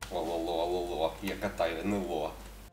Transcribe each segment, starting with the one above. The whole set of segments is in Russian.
Алло, алло, я катаю НЛО.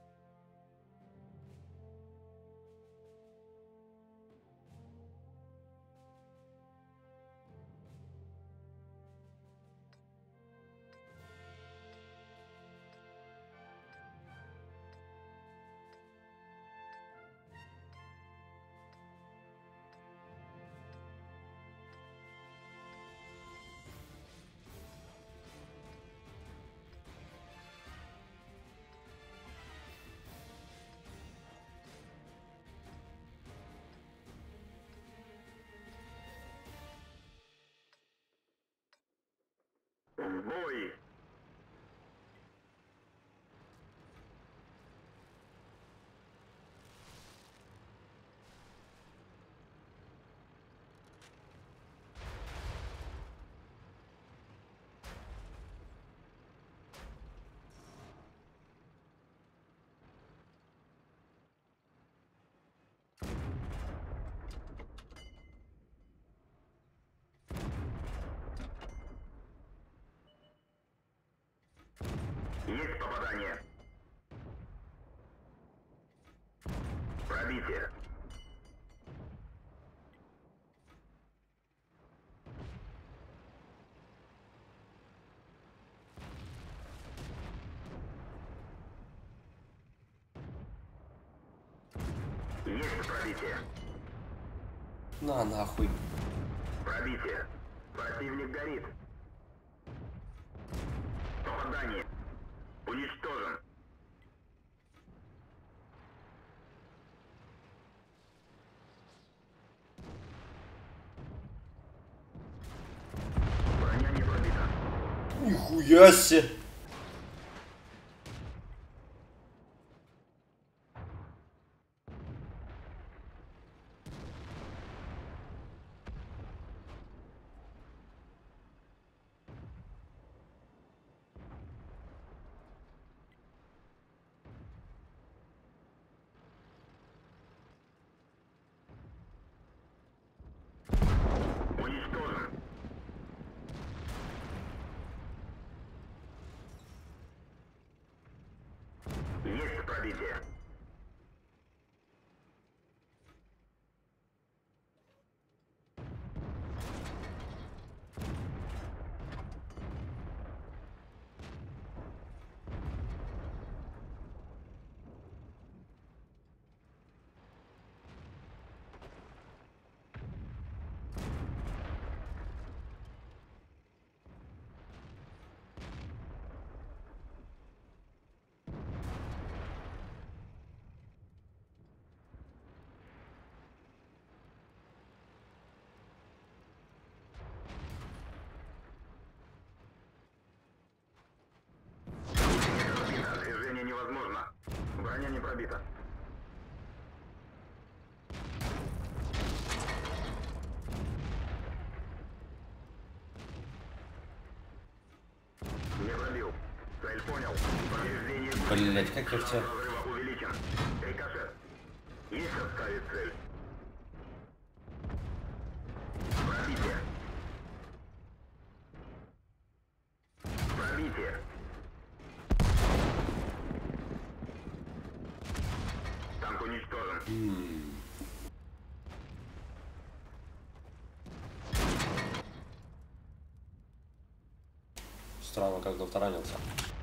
В бой! Есть попадание. Пробитие. Есть пробитие. На нахуй. Пробитие. Противник горит. Попадание. Уничтожен. Броня не пробита. Нихуя себе. Уничтожен. Есть пробитие. Движение невозможно. Броня не пробита. Не пробил. Цель понял. Повреждение. Блять, как я в тебя... Разрыва увеличен. Рикошет. Есть отставить цель. Пробитие. Пробитие. Танк уничтожен. Странно, как-то втаранился.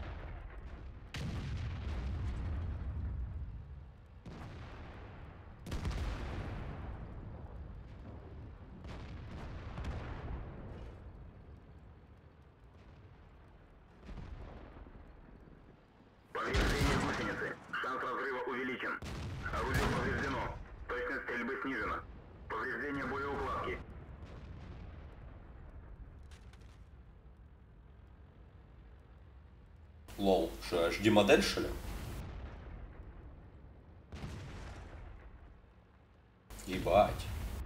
Повреждение гусеницы. Шанс разрыва увеличен. Орудие повреждено. Точность стрельбы снижена. Повреждение боеукладки. Лол, что, HD модель, что ли? Ебать.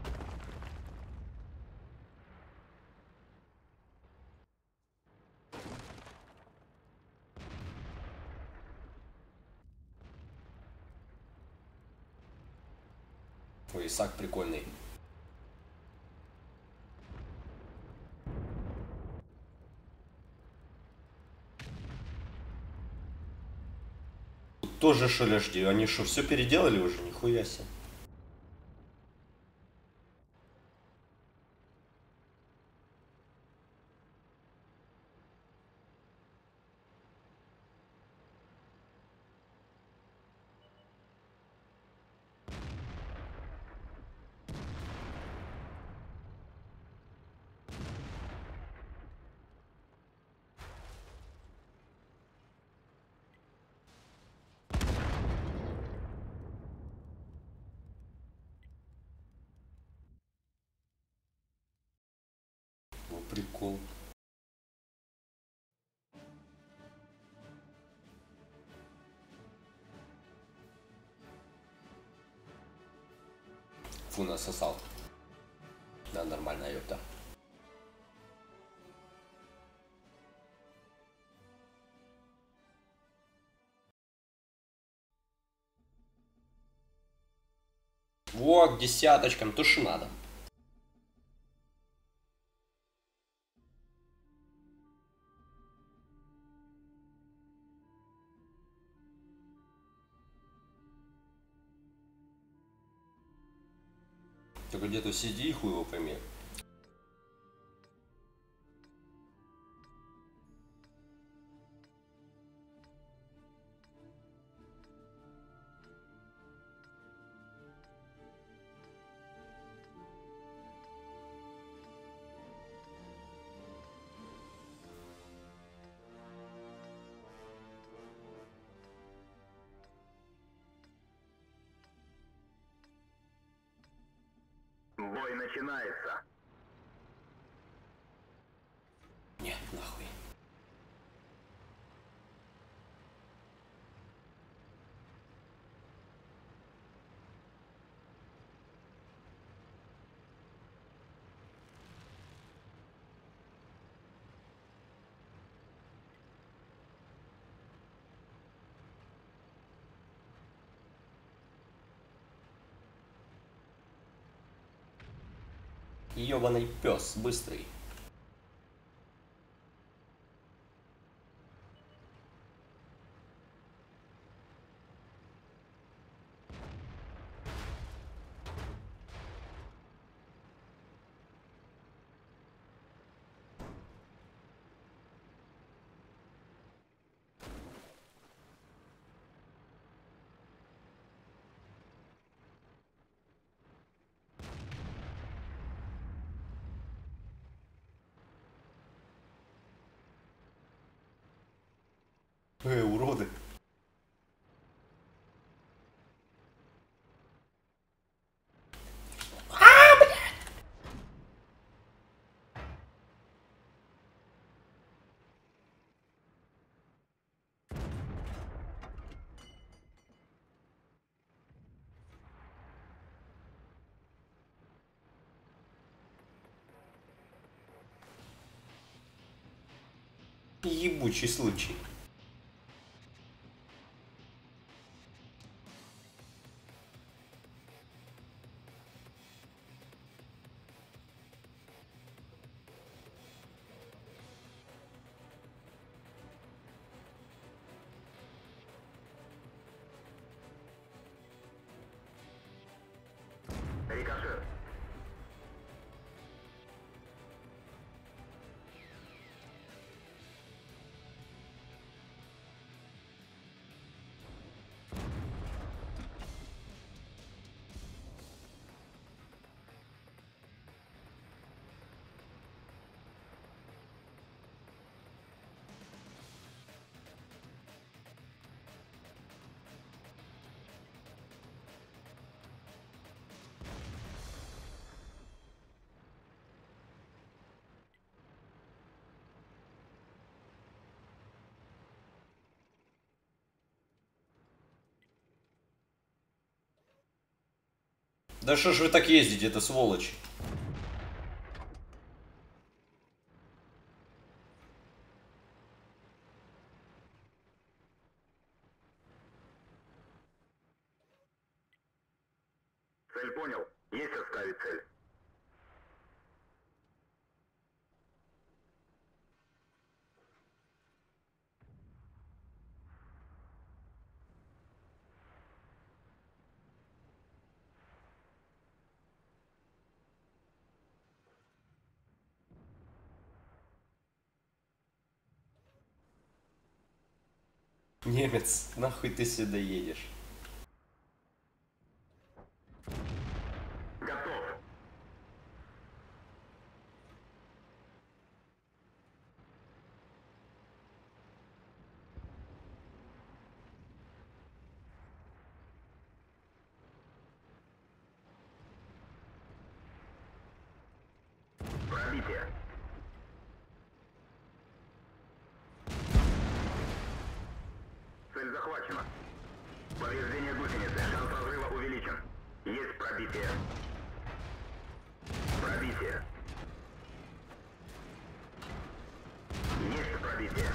Ой, Исаак прикольный. Тоже шележди. Они что, все переделали уже? Нихуя себе. Ну, прикол. Фу, насосал. Да, нормально, ёпта. Во, к десяточкам, то что надо. Только где-то сиди, хуй его пойми. Бой начинается. Не, нахуй. Ёбаный пес, быстрый. Уроды. Ебучий случай. Рикошет. Да что ж вы так ездите, это сволочь? Цель понял. Есть оставить цель. Немец, нахуй ты сюда едешь? Готов. Пробитие. Цель захвачена. Повреждение гусеницы. Шанс разрыва увеличен. Есть пробитие. Пробитие. Есть пробитие.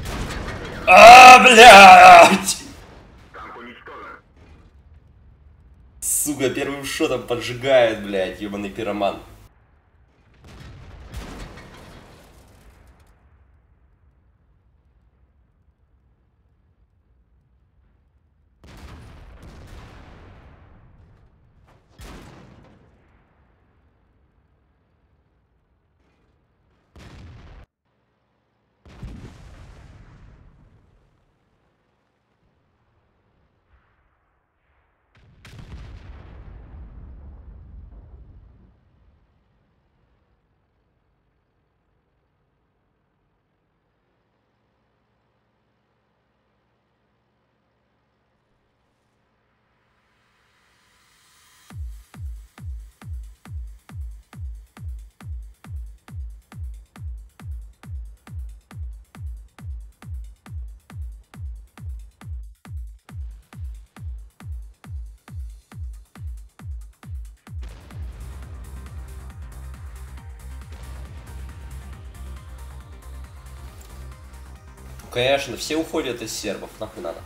Блядь! Танк уничтожен. Сука, первым шотом поджигает, блядь, ебаный пироман. Конечно, все уходят из сербов, нахуй надо.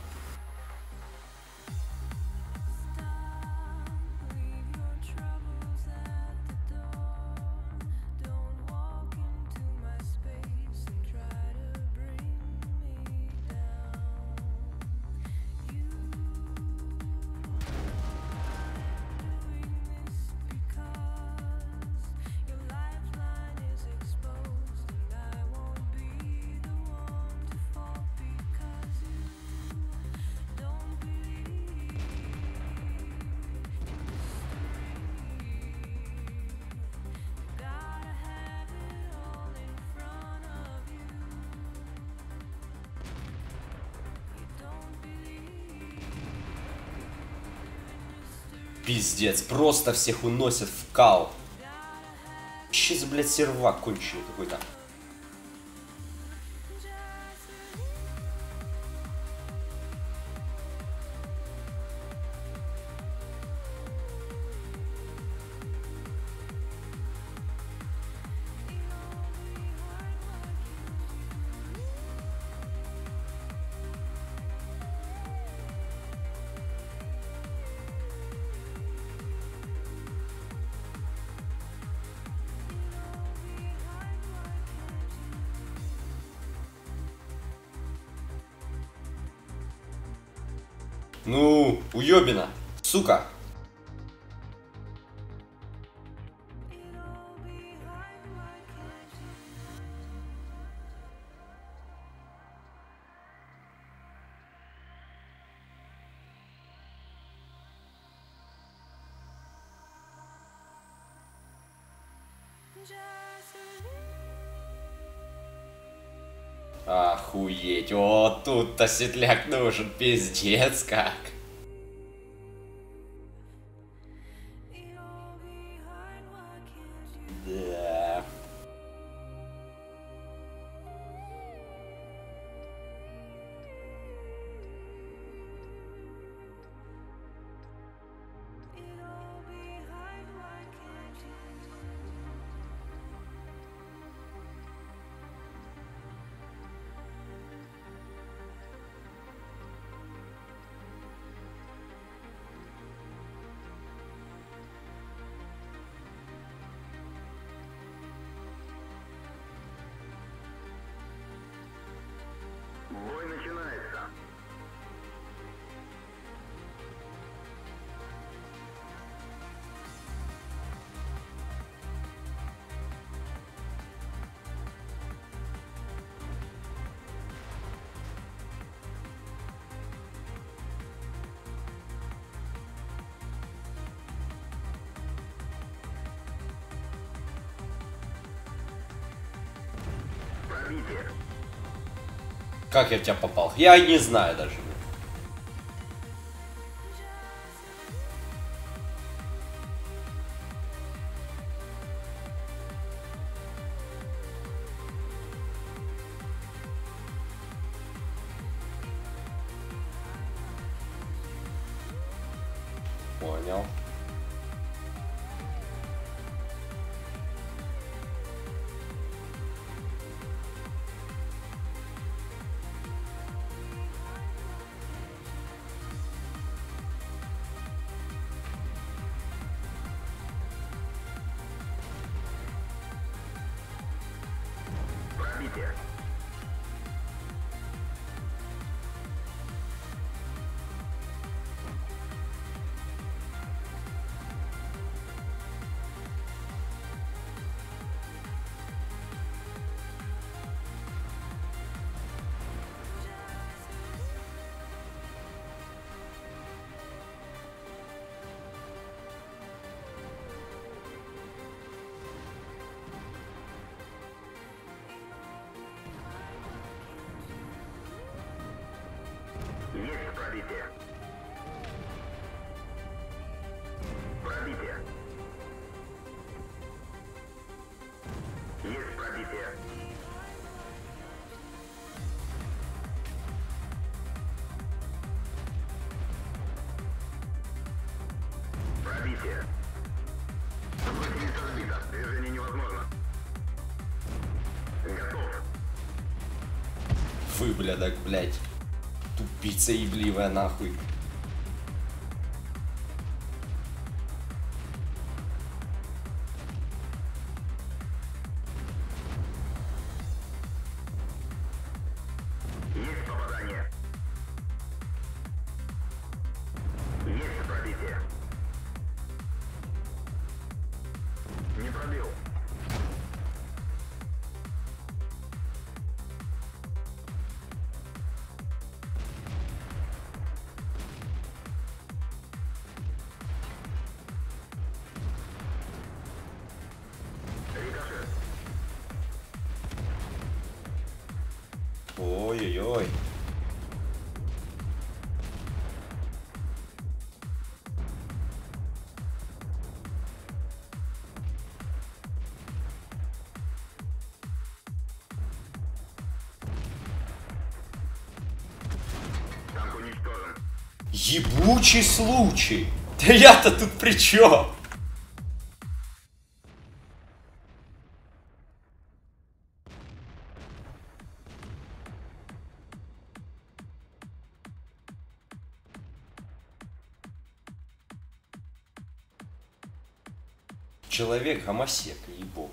Пиздец, просто всех уносят в кал. Че за, блядь, сервак конченый какой-то? Ну, уёбина, сука. Охуеть, вот тут-то светляк нужен, пиздец как. Да. Пробитие. Как я в тебя попал? Я не знаю даже. Понял. Пробитие. Есть пробитие. Пробитие. Есть пробитие. Пробитие. Противник разбито. Движение невозможно. Готов. Выблядок, блядь. Тупица ебливая, нахуй. Есть попадание. Есть пробитие. Не пробил. Рикошет. Ой-ой-ой. Танк уничтожен. Ебучий случай. Да я-то тут при чем? Человек гомосек, ебу.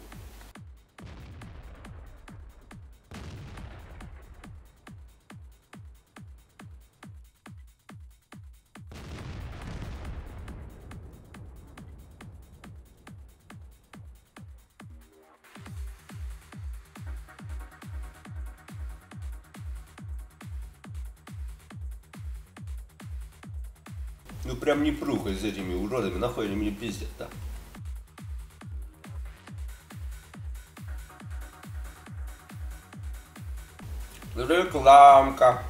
Ну прям не прухай с этими уродами, нахуй они мне пиздят, да. Рекламка.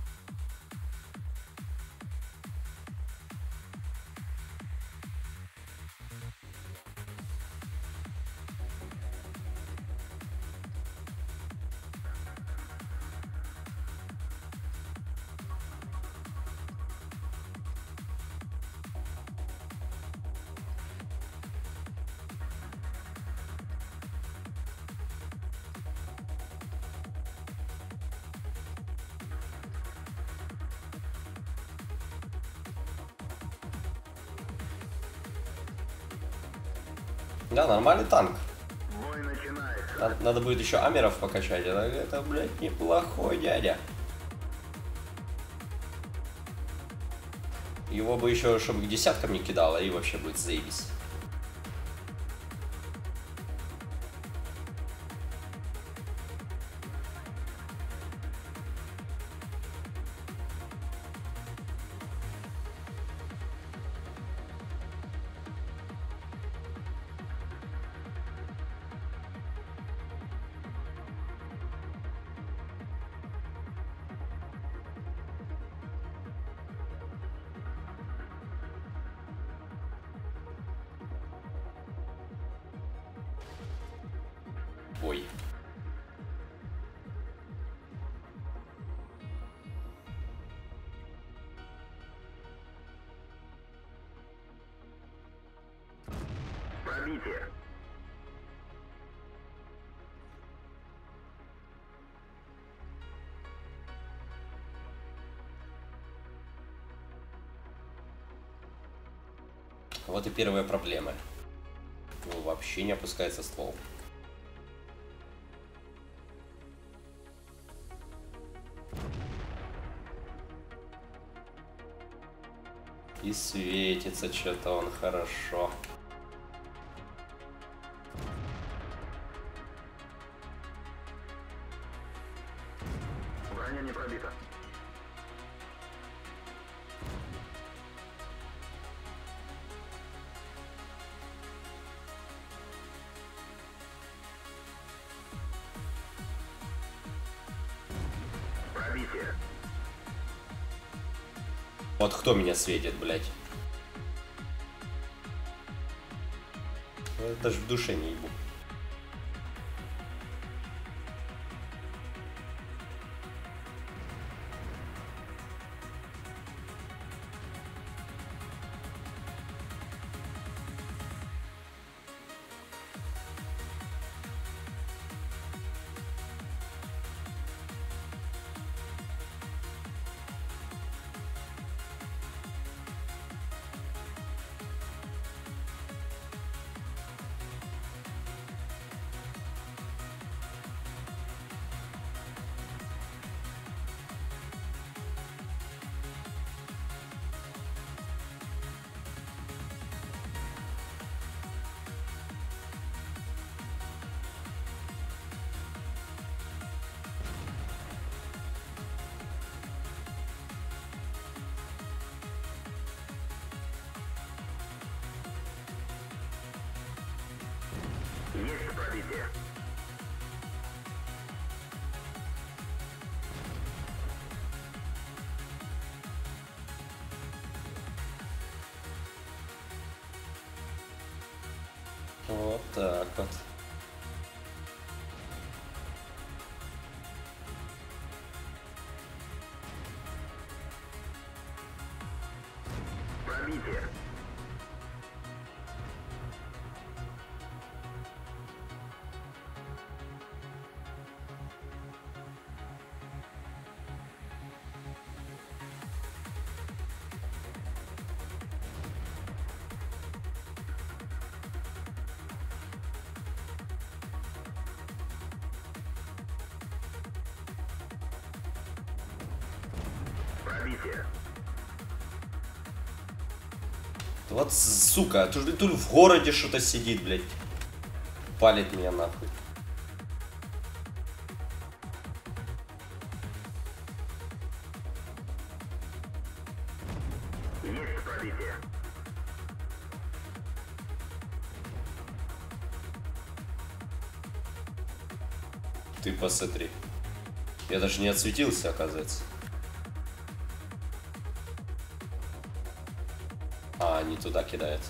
Да, нормальный танк. Бой начинается. Надо будет еще амеров покачать. Это, блядь, неплохой дядя. Его бы еще, чтобы к десяткам не кидало, и вообще будет заебись. Пробитие. Вот и первая проблема. Ну, вообще не опускается ствол. И светится что-то он хорошо. Броня не пробита. Пробитие. Вот кто меня светит, блядь? Я даже в душе не ебу. Есть пробитие. Вот так вот. Пробитие. Пробитие. Вот, сука, тут в городе что-то сидит, блядь. Палит меня нахуй. Есть пробитие. Ты посмотри. Я даже не отсветился, оказывается. А, не туда кидает.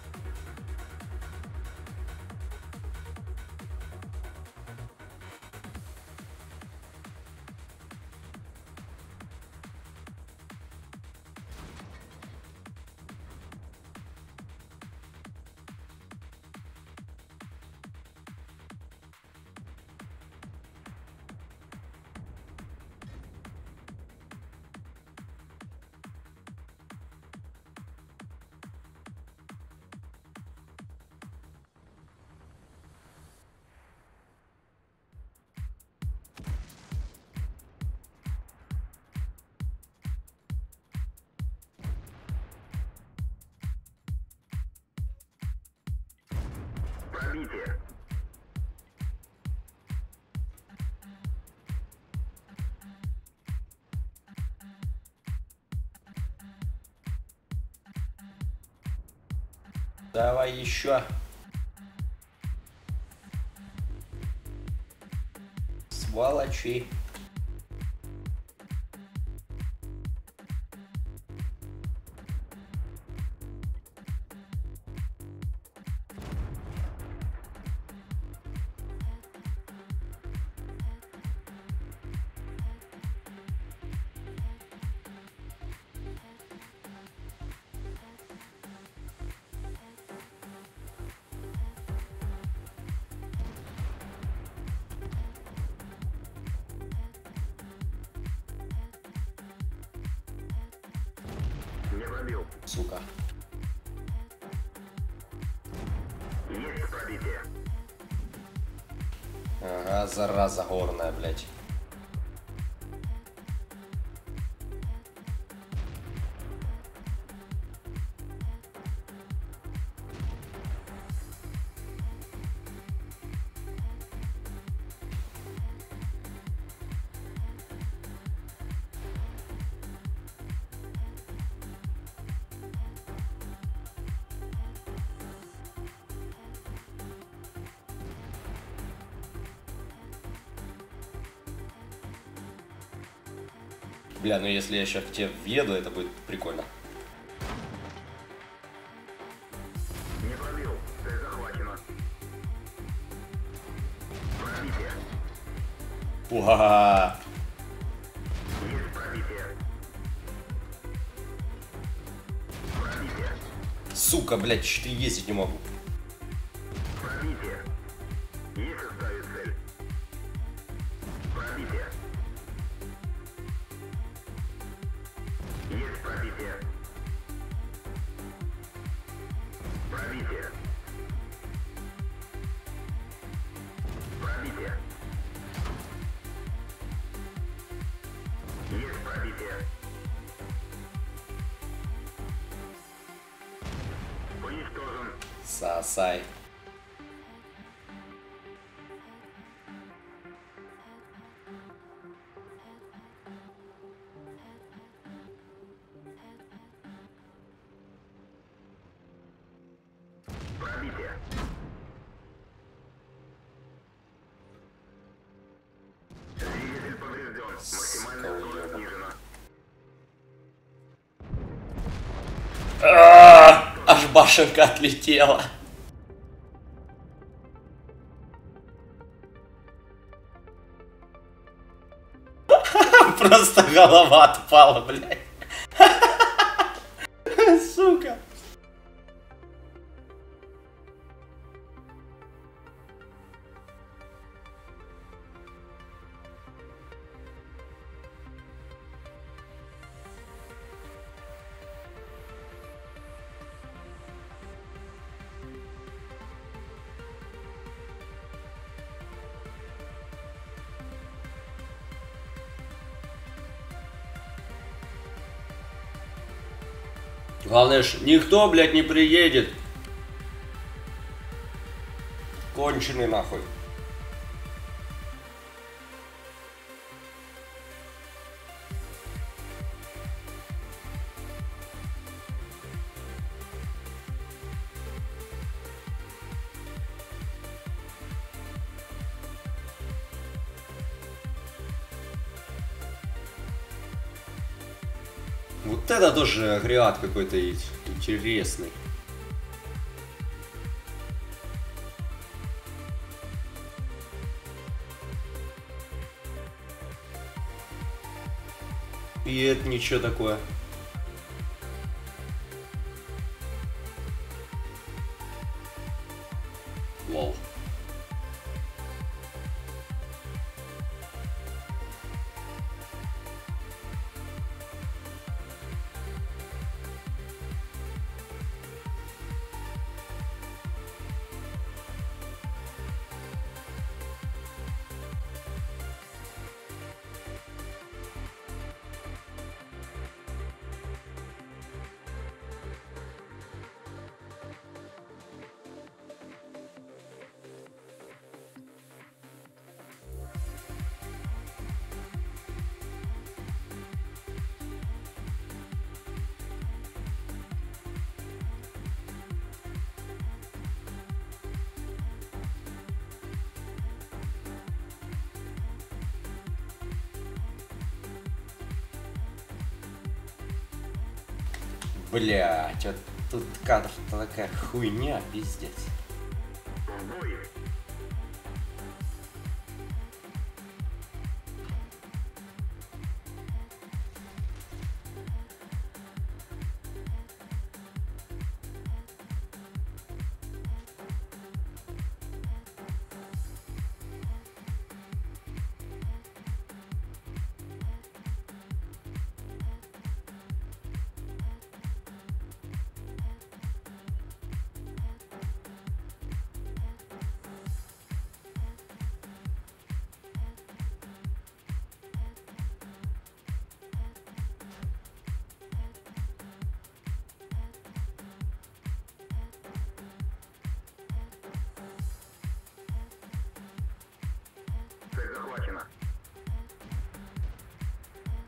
Пробитие. Давай еще. Сволочи. Не пробил. Сука. Есть пробитие. Ага, зараза горная, блядь. Бля, ну если я сейчас к тебе въеду, это будет прикольно. Не пробил. Цель захвачена. Пробитие. Уха! Есть пробитие. Пробитие. Сука, блядь, что-то ездить не могу. Пробитие. Есть оставить цель. Пробитие. Есть пробитие. Пробитие. Пробитие. Есть пробитие. Уничтожен. Сосай. Пробитие. Двигатель поврежден. Максимальная скорость снижена. Аж башенка отлетела. Просто голова отпала, блядь. Сука. Главное ж, никто, блядь, не приедет. Конченый нахуй. Вот это тоже агрегат какой-то интересный. И это ничего такое. Лол. Блять, вот тут кадр-то такая хуйня, пиздец. В бой.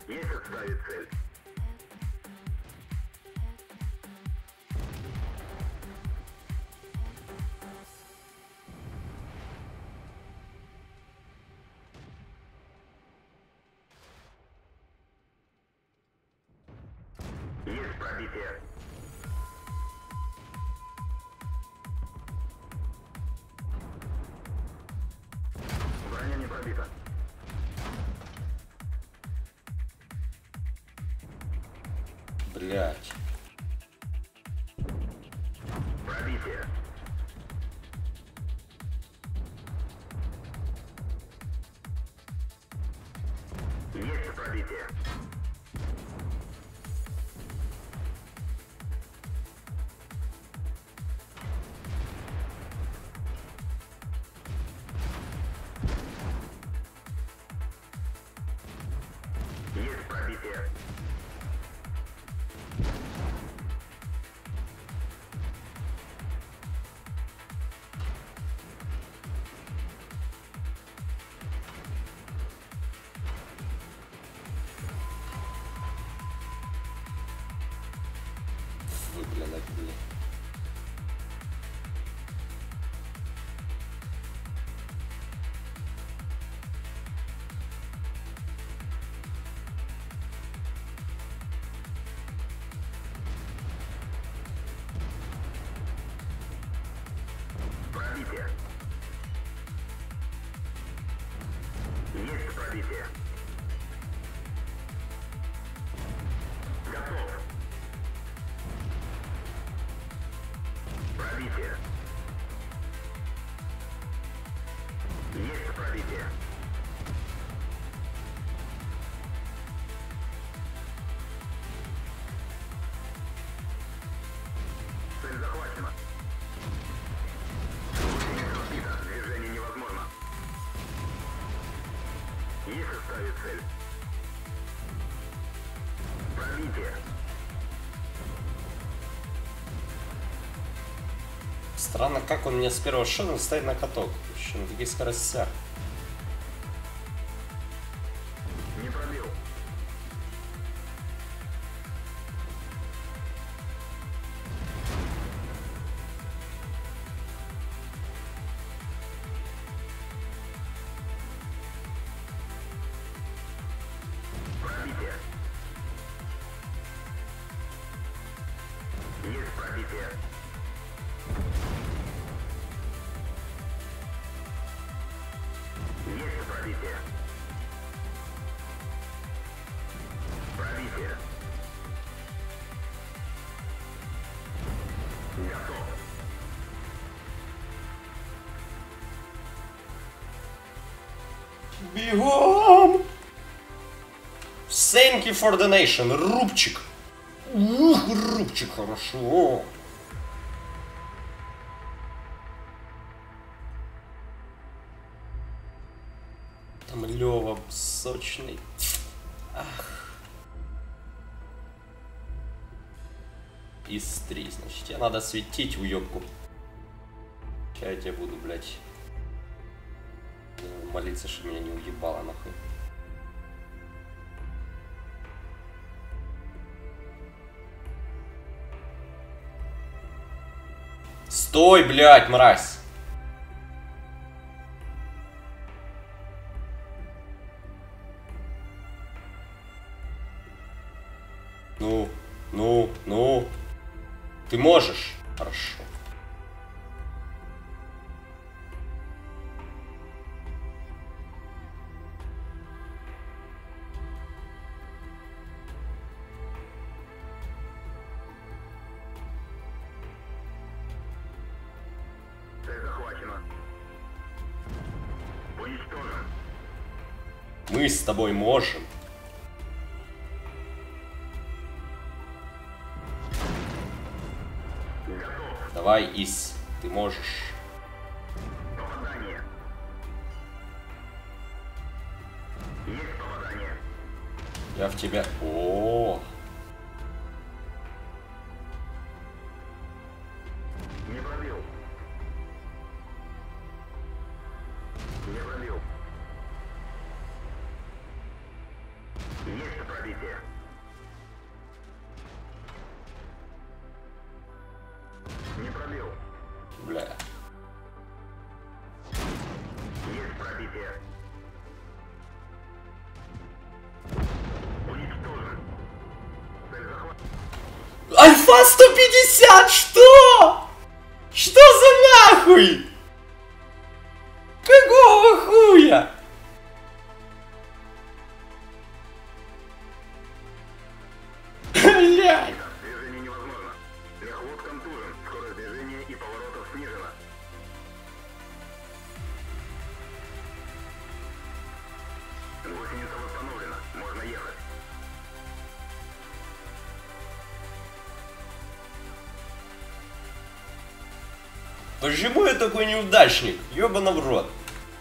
Есть отставить цель. Есть пробитие. Броня не пробита. Блять. Пробитие. Есть пробитие. Есть пробитие. Вы, бля, набили. Пробитие. Есть пробитие. Готов. Пробитие. Есть пробитие. Цель захвачена. Гусеница сбита. Движение невозможно. Есть оставить цель. Пробитие. Странно, как он мне с первого шага стоит на каток. Еще на таких скоростях. Не пробил. Пробитие. Есть пробитие. Есть пробитие. Пробитие. Готов. Бегом! Thank you for the nation, Рубчик. Ух, Рубчик, хорошо. Там Лёва сочный. Ах. Из 3, значит, тебе надо светить уёбку. Сейчас я тебе буду, блядь, молиться, что меня не уебало нахуй. Стой, блядь, мразь! Ну. Ты можешь? Хорошо. Цель захвачена. Уничтожен. Мы с тобой можем. Готов. Давай, Ис, ты можешь. Попадание. Есть попадание. Я в тебя... О, Не пробил. Не пробил. Есть пробитие. Альфа 150, что? Что за нахуй? Какого хуя? Блядь. Движение невозможно. Мехвод контужен. Скорость движения и поворотов снижена. Гусеница восстановлена. Можно ехать. Почему я такой неудачник? Ёбана в рот.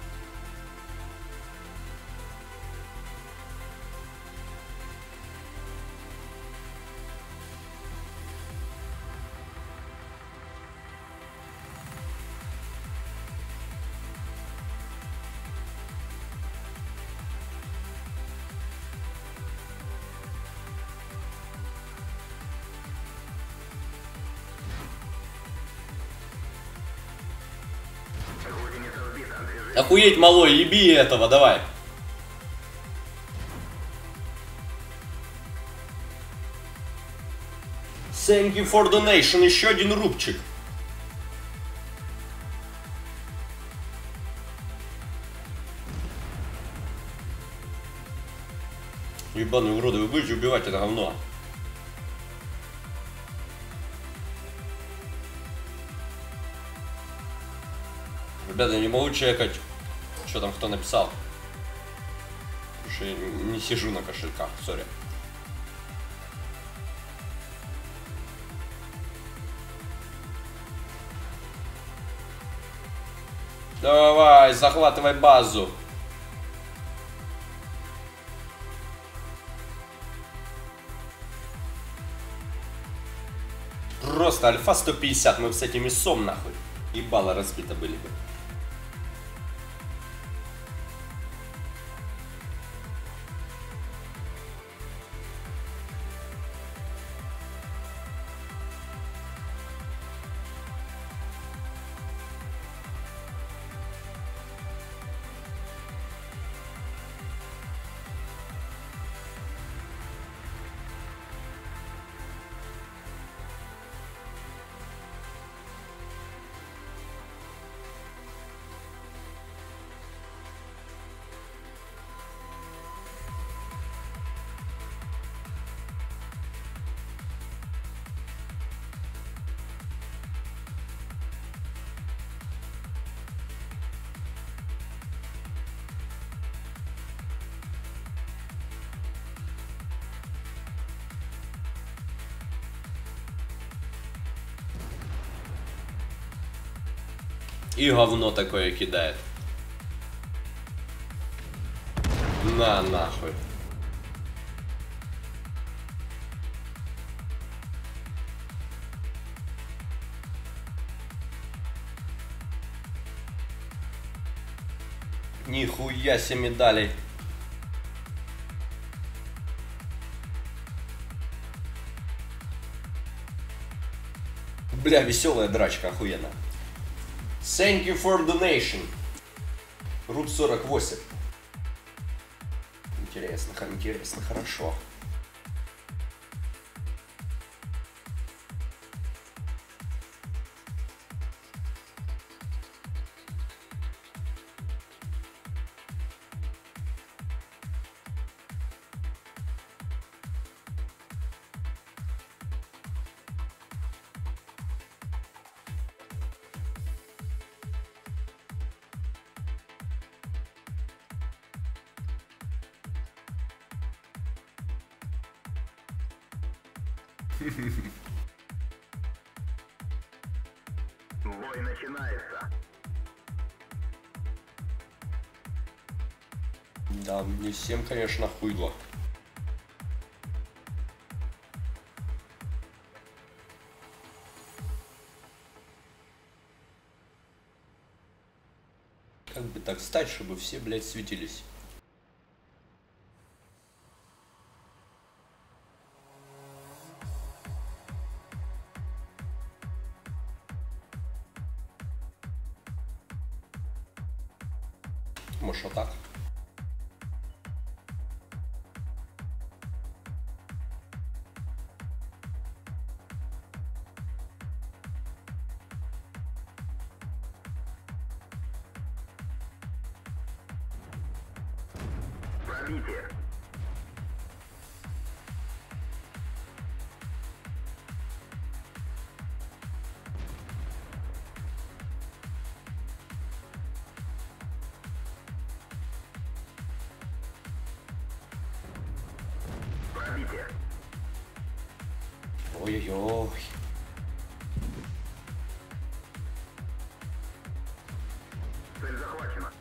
Гусеница сбита. Движение. Охуеть, малой, еби этого, давай. Thank you for donation, еще один рубчик. Ебаные уроды, вы будете убивать это говно? Ребята, я не могу чекать, что там кто написал. Потому что я не сижу на кошельках, сори. Давай, захватывай базу. Просто альфа 150, мы с этими сом нахуй. Ебало разбито были бы. И говно такое кидает. На нахуй. Нихуя себе медалей. Бля, веселая драчка, охуенно. Thank you for donation. Рут 48. Интересно, интересно, хорошо. Бой начинается. Да, не всем, конечно, хуйло. Как бы так стать, чтобы все, блядь, светились? Может, вот так? Пробитие. Пробитие. Ой-ой-ой. Цель захвачена.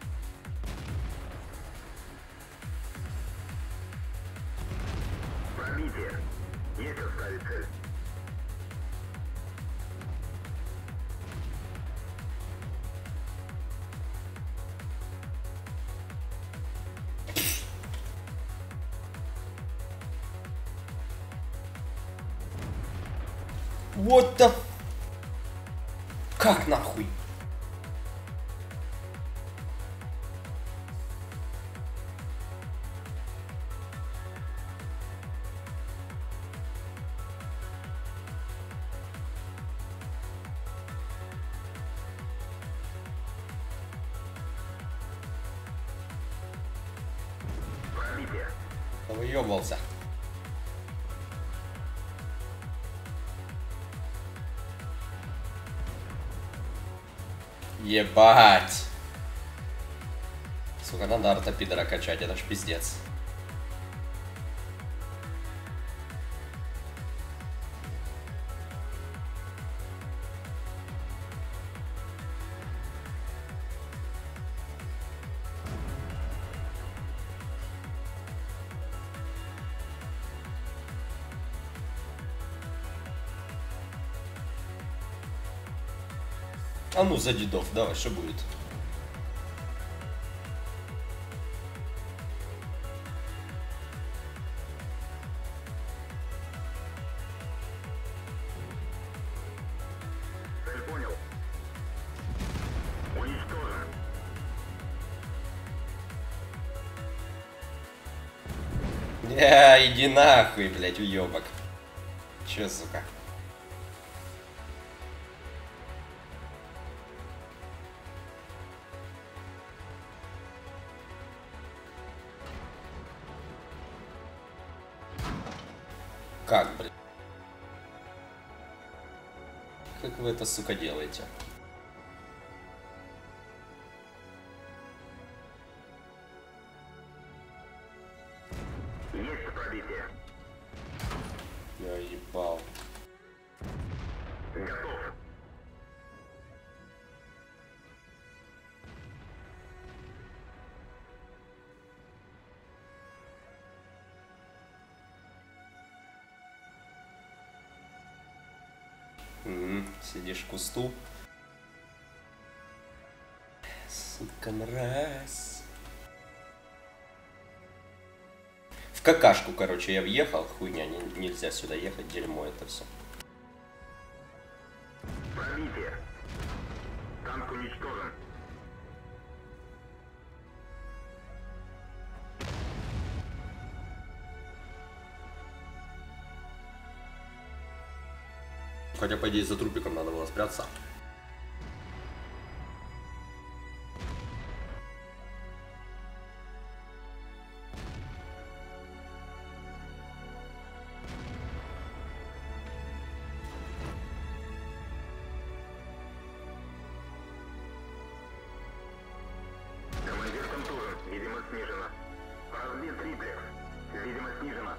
Пробитие. Есть оставить цель. What the... Как нахуй? Пробитие. Выебался. Ебать. Сука, надо ортопидора качать, это ж пиздец. А ну за дедов, давай, что будет? Цель понял. Уничтожен. Иди нахуй, блять, уебок. Че, сука? Как, блядь? Как вы это, сука, делаете? Есть пробитие. Я ебал. Готов. Сидишь в кусту. Сука, мразь. В какашку, короче, я въехал. Хуйня, нельзя сюда ехать, дерьмо это все. Пробитие. Танк уничтожен. Хотя, по идее, за трупиком надо было спрятаться. Командир контужен. Видимость снижена. Разбит триплекс. Видимость снижена.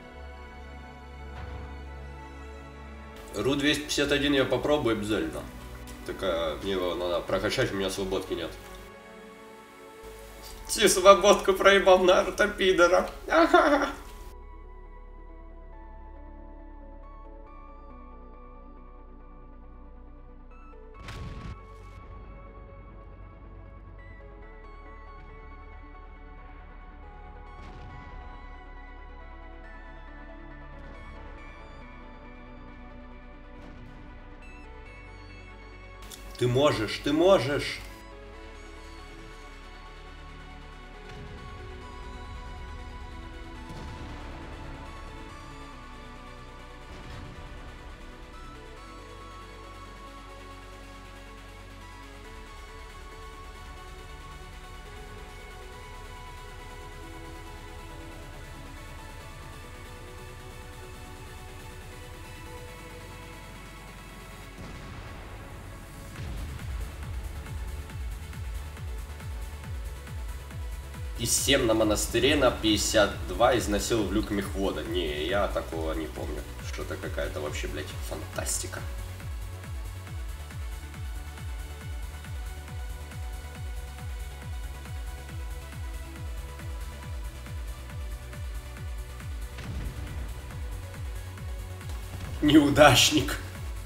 РУ-251 я попробую обязательно. Только мне его надо прокачать, у меня свободки нет. Всю свободку проебал на ортопидора. Ага. Ты можешь, ты можешь. из 7 на монастыре на 52 изнасиловал в люк мехвода. Не, я такого не помню. Что-то какая-то вообще, блядь, фантастика. Неудачник.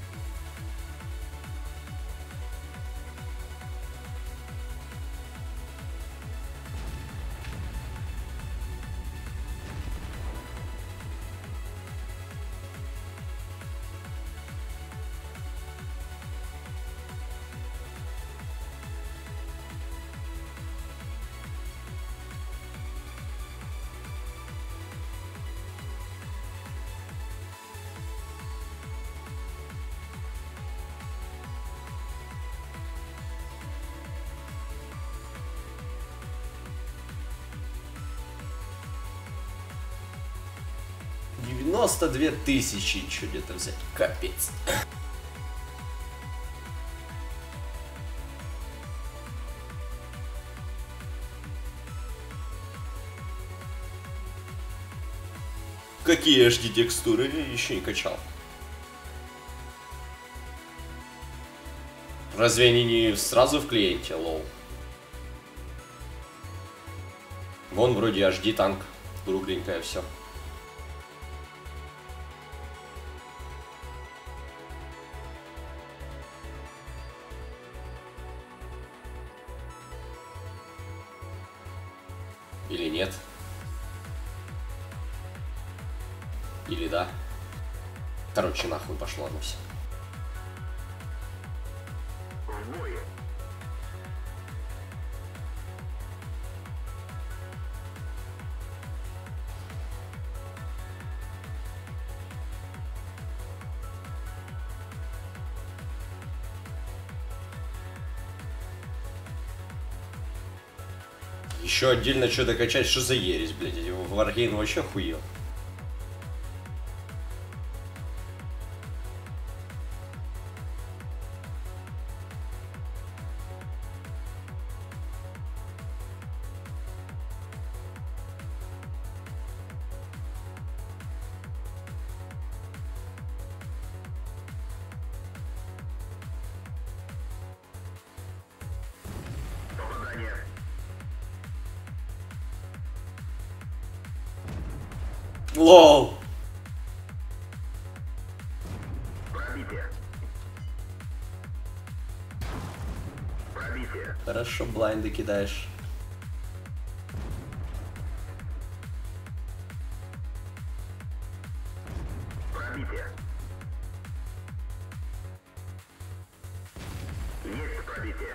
$92 000, что где-то взять. Капец. Какие HD текстуры? Еще не качал. Разве они не сразу в клиенте, лол? Вон вроде HD танк. Кругленькое все. Или нет? Или да? Короче, нахуй пошло оно все. В бой. Еще отдельно что-то качать, что за ересь, блядь. Варгейн вообще охуел. Попадание. Лол! Пробитие. Пробитие. Хорошо, блайнды кидаешь. Пробитие. Есть пробитие.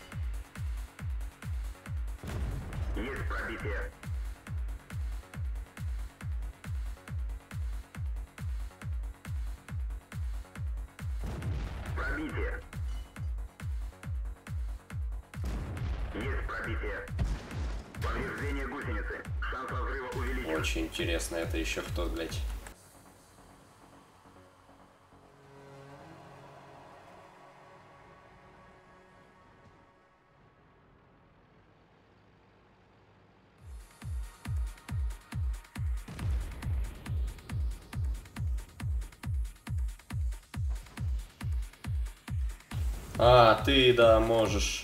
Есть пробитие. Пробитие. Есть пробитие. Повреждение гусеницы. Шанс разрыва увеличен. Очень интересно, это еще кто, блядь? А, ты, да, можешь.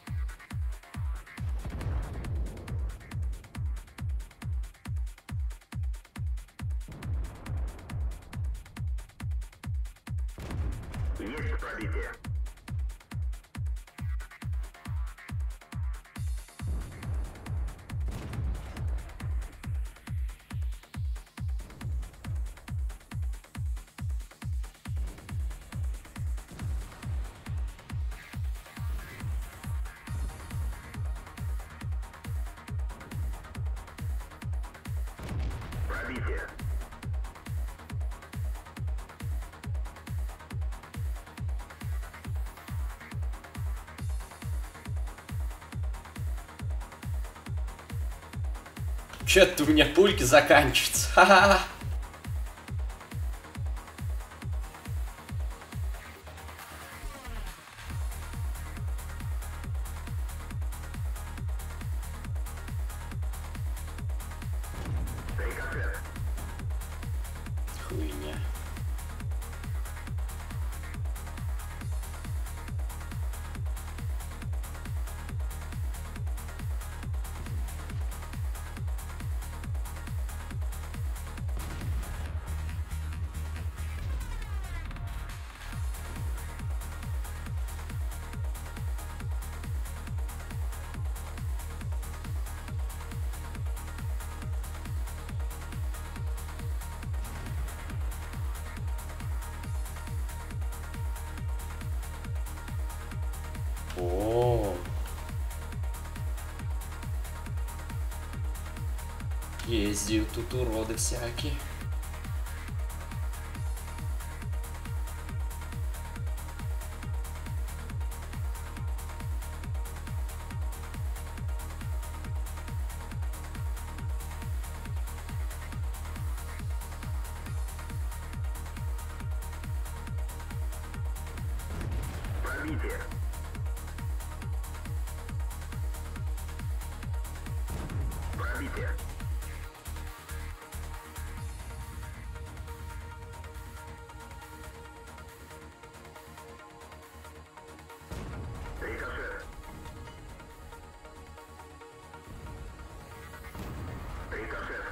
Есть пробитие. Пробитие. Чё-то у меня пульки заканчиваются. Ха-ха-ха. О, ездят тут уроды всякие. Пробитие. Пробитие. Рикошет. Рикошет.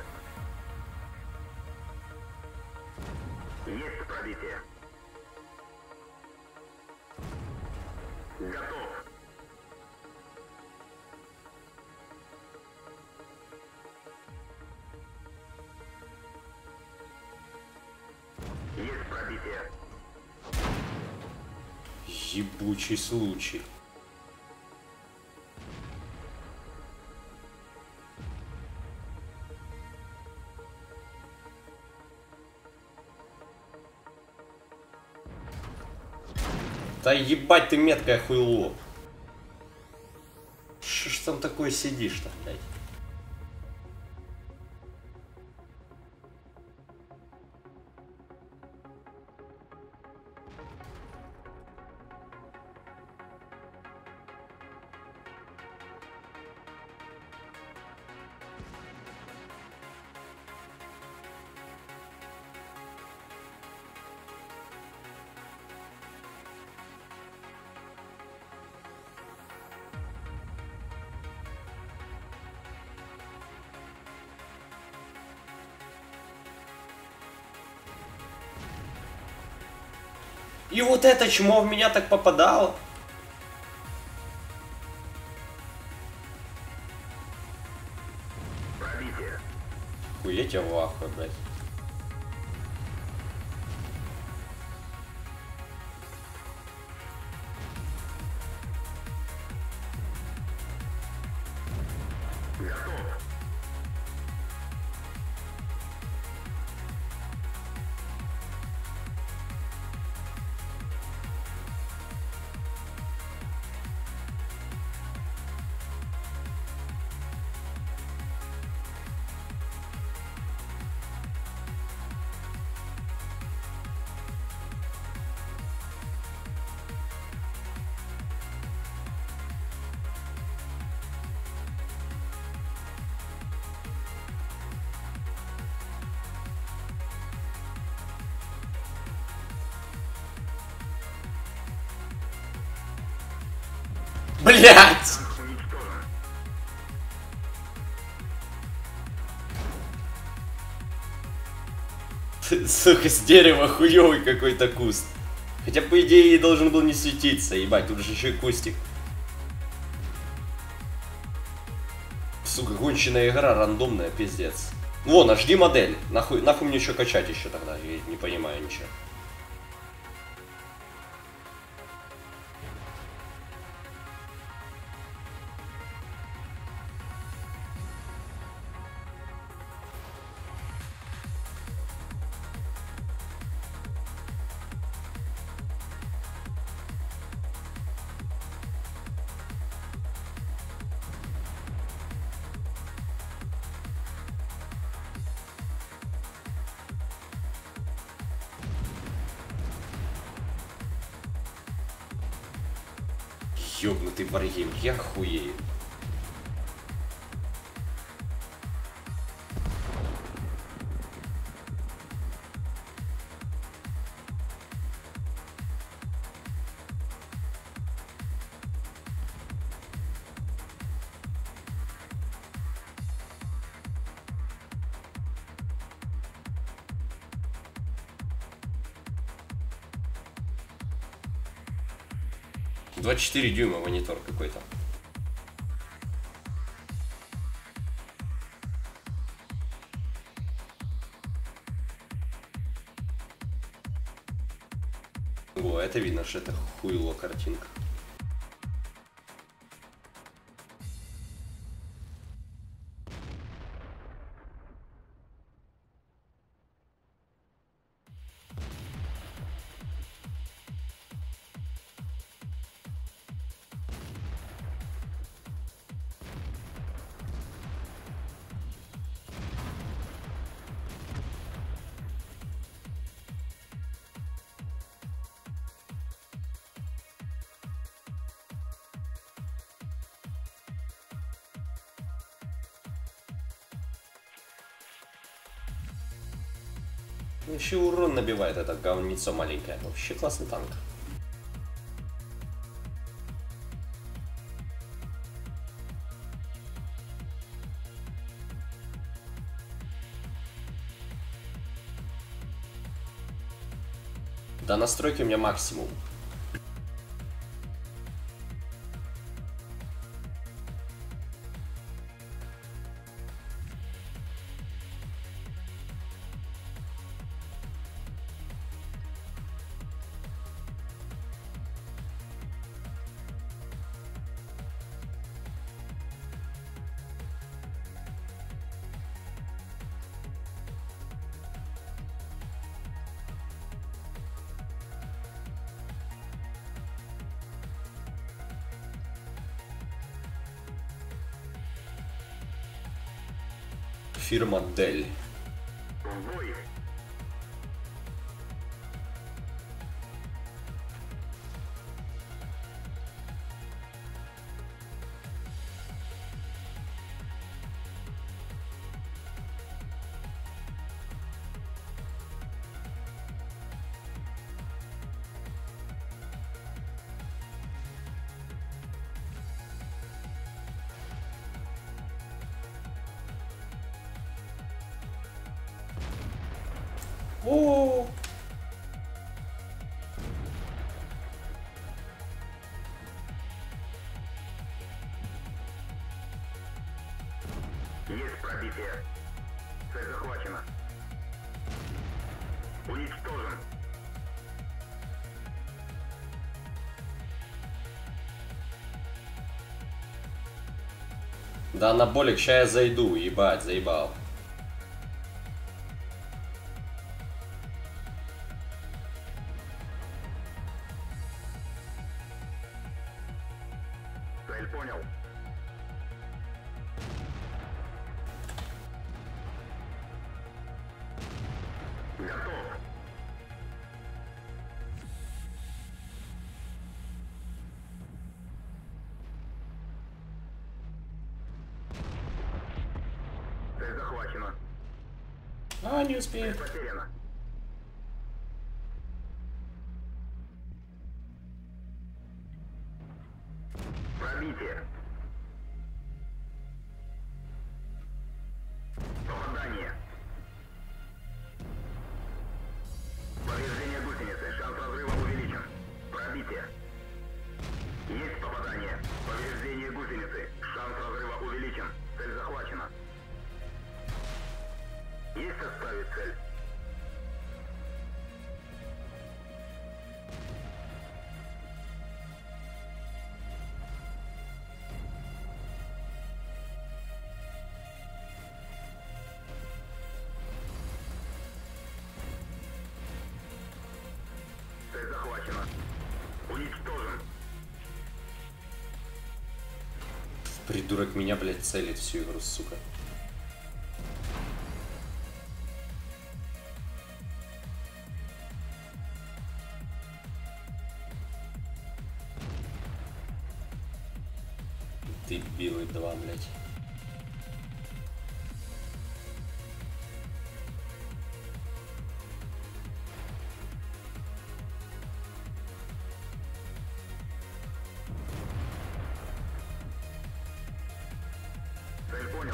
Есть пробитие. Готов. Есть пробитие. Ебучий случай. Да ебать ты меткое хуйло. Что ж там такое сидишь-то, блядь? И вот это чмо в меня так попадало. Пробитие. Хуеть я в ахуе, блядь. Готов. Блять! Уничтожен. Сука, с дерева хуёвый какой-то куст. Хотя, по идее, должен был не светиться. Ебать, тут же еще и кустик. Сука, гончиная игра рандомная, пиздец. Вон, жди модель. Нахуй мне еще качать еще тогда? Я не понимаю ничего. Ёбнутый варгейм, я хуею. — 24 дюйма монитор какой-то. О, это видно, что это хуйло картинка. Еще урон набивает это говнецо маленькое. Вообще классный танк. До настройки у меня максимум. Фирма Dell. В бой! О, Есть пробитие. Цель захвачена. Уничтожен. да анаболик, ща я зайду, ебать, заебал. Цель понял. Готов. Цель захвачена. А, не успею. Цель потеряна. Пробитие. Попадание. Повреждение гусеницы. Шанс разрыва увеличен. Пробитие. Есть попадание. Повреждение гусеницы. Шанс разрыва увеличен. Цель захвачена. Есть оставить цель. Цель захвачена. Уничтожен. Придурок меня, блядь, целит всю игру, сука. Дебилы два, блядь. Цель понял.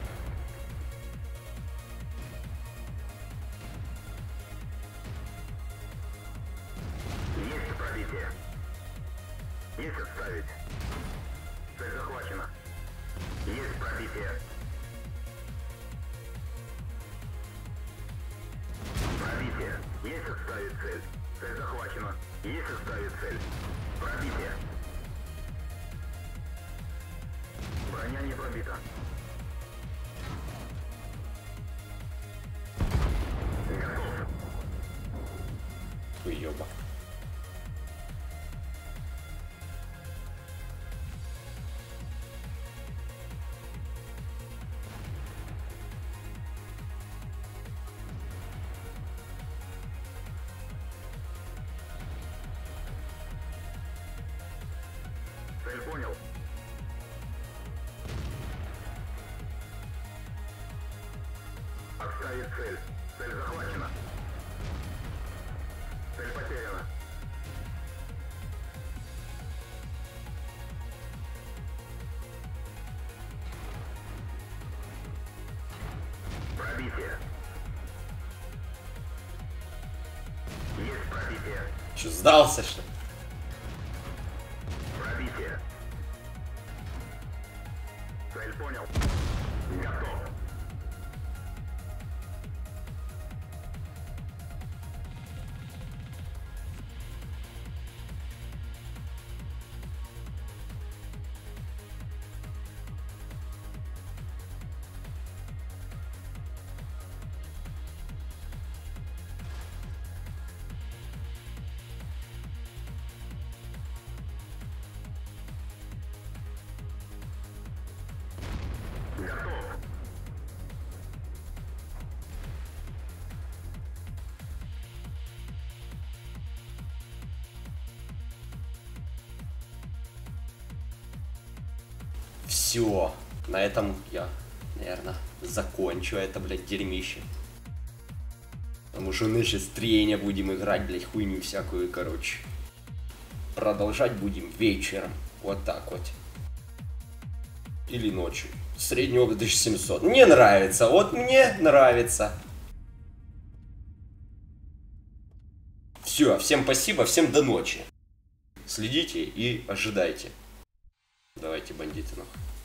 Есть пробитие. Есть отставить. Цель захвачена. Есть пробитие. Пробитие. Есть отставить цель. Цель захвачена. Есть отставить цель. Пробитие. Броня не пробита. Готов. Уёбок. Цель понял. Отставить цель. Цель захвачена. Пробитие. Есть пробитие. Че, сдался, что ли? Пробитие. Цель понял. Готов. Готов. Все. На этом я, наверное, закончу это, блядь, дерьмище. Потому что мы сейчас тренер будем играть, блядь, хуйню всякую, короче. Продолжать будем вечером. Вот так вот. Или ночью. Средний опыт 1700. Мне нравится. Вот мне нравится. Все. Всем спасибо. Всем до ночи. Следите и ожидайте. Давайте, бандиты, нахуй.